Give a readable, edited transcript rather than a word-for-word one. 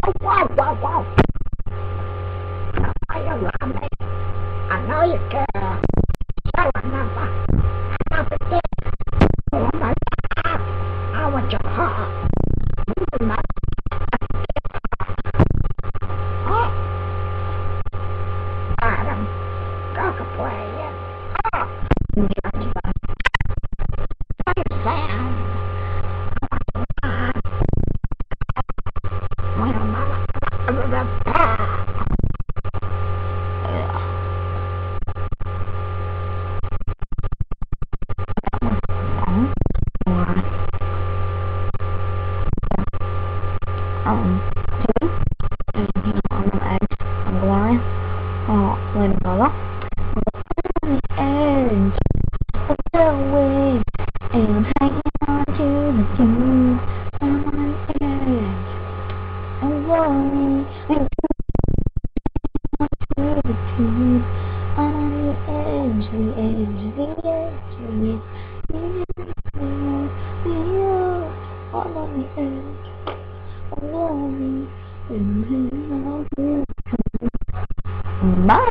Oh, whoa, whoa, whoa. I know you love me. I know you care. So I never did. Oh my God. I want your heart. You my heart. Adam, go to play it. Oh, Sam. Well, mama, two, and on the edge of the line, letting go up, on the edge of the wave, and I'm hanging on to the tune, on the edge of the wave, and on to the tune, on the edge, the edge, the edge, the edge, on the edge. Bye.